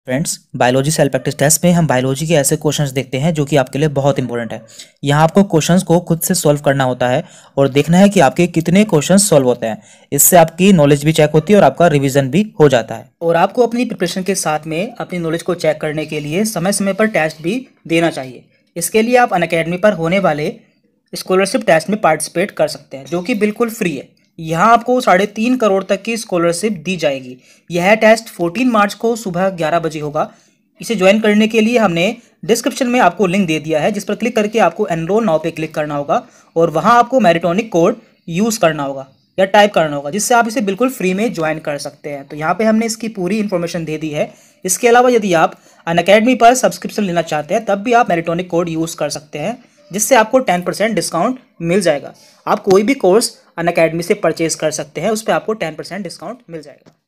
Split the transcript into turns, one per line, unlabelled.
Friends, biology self practice test में हम biology के ऐसे क्वेश्चंस देखते हैं जो कि आपके लिए बहुत इंपॉर्टेंट है। यहाँ आपको क्वेश्चंस को खुद से सॉल्व करना होता है और देखना है कि आपके कितने क्वेश्चंस सॉल्व होते हैं। इससे आपकी नॉलेज भी चेक होती है और आपका रिवीजन भी हो जाता है। और आपको अपनी प्रिपरेशन के साथ में अपनी नॉलेज को चेक करने के लिए समय समय पर टेस्ट भी देना चाहिए। इसके लिए आप अनअकैडमी पर होने वाले स्कॉलरशिप टेस्ट में पार्टिसिपेट कर सकते हैं, जो कि बिल्कुल फ्री है। यहाँ आपको 3.5 करोड़ तक की स्कॉलरशिप दी जाएगी। यह टेस्ट 14 मार्च को सुबह 11 बजे होगा। इसे ज्वाइन करने के लिए हमने डिस्क्रिप्शन में आपको लिंक दे दिया है, जिस पर क्लिक करके आपको एनरोल नाउ पे क्लिक करना होगा और वहाँ आपको मैरिटोनिक कोड यूज़ करना होगा या टाइप करना होगा, जिससे आप इसे बिल्कुल फ्री में ज्वाइन कर सकते हैं। तो यहाँ पे हमने इसकी पूरी इन्फॉर्मेशन दे दी है। इसके अलावा यदि आप अनअकैडमी पर सब्सक्रिप्शन लेना चाहते हैं तब भी आप मैरिटोनिक कोड यूज़ कर सकते हैं, जिससे आपको 10% डिस्काउंट मिल जाएगा। आप कोई भी कोर्स अनअकैडमी से परचेज कर सकते हैं, उस पर आपको 10% डिस्काउंट मिल जाएगा।